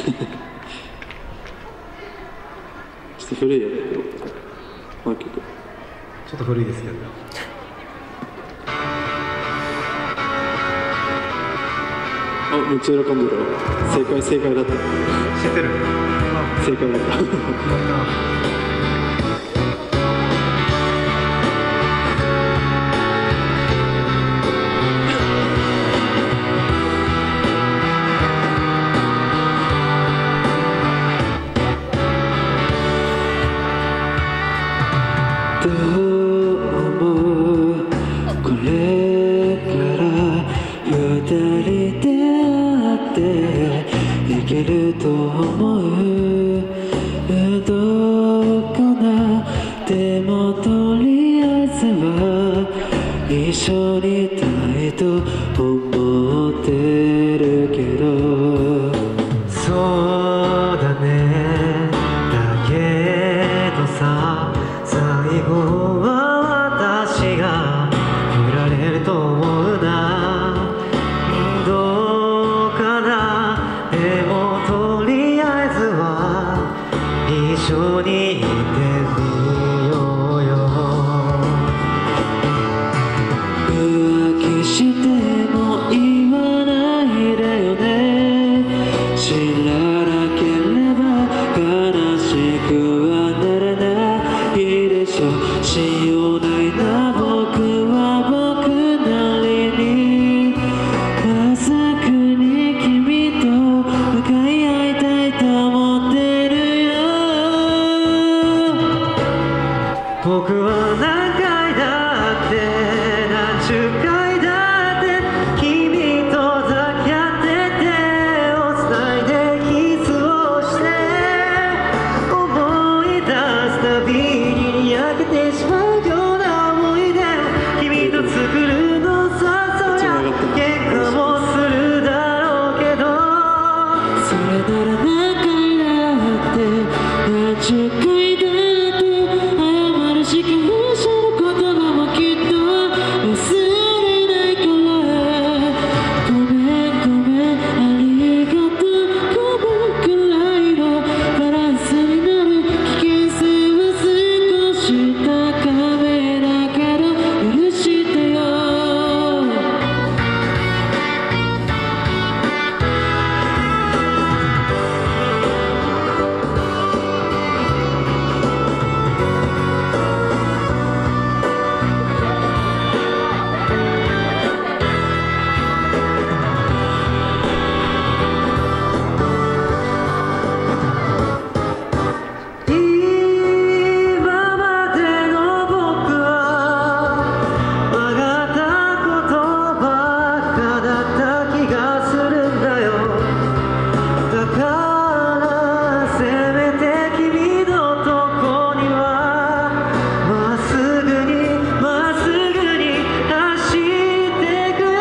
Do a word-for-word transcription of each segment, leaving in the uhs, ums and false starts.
ちょっと古いよね、もう一曲。 ちょっと古いですけど。 あ、めっちゃ喜んでる。正解、正解だった。知ってる。 正解だった。どうもこれから二人で会っていけると思う。どうかな、でもとりあえずは一緒にいたいと思ってるけど。 そうだね、だけどさ、最後は私が振られると思うな。どうかな、でもとりあえずは一緒にいてみようよ。 浮気しても言わないでよね。知らなければ悲しくはならないでしょ。しようないな、僕は僕なりにまさかに君と向かい合いたいと思ってるよ。 僕は何回だって何十回だって君と抱き合って手をつないでキスをして思い出すたびに焼けてしまうような思い出。君と作るのさ、そりゃ喧嘩もするだろうけど、 それなら何回だって何十回だって謝るしかない。その言葉もきっと忘れないから。ごめんごめん、ありがとう。ごめんくらいのバランスになる危険性は少し高めだけど許してよ。 今までの僕は曲がったことばっかだった気がするんだよ。だからせめて君のとこにはまっすぐにまっすぐに走ってくよ。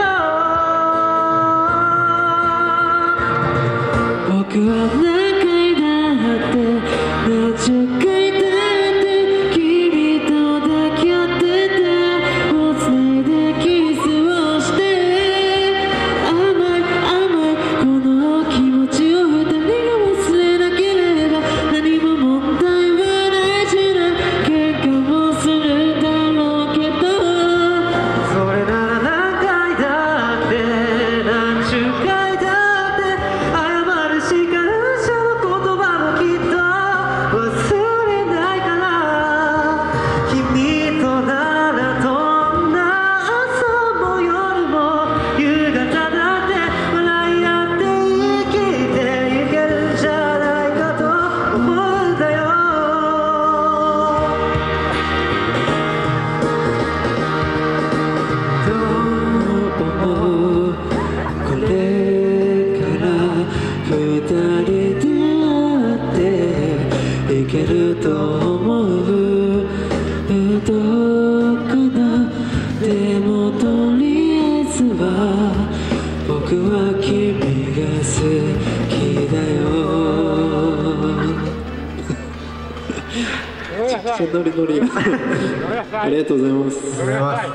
僕は何回だって何十回だって君と抱き合って手をつないでキスをして甘い甘いこの気持ちを二人が忘れなければ何も問題はないじゃない。喧嘩もするだろうけど。 それなら何回だって何十回だって謝るしかない。その言葉もきっと忘れないから。君とならどんな朝も夜も夕方だって笑い合って生きていけるんじゃないかと思うんだよ。 どう思う、これから二人で会っていけると思う。どうかな、でもとりあえずは僕は君が好きだよ。めちゃくちゃノリノリ。ありがとうございます。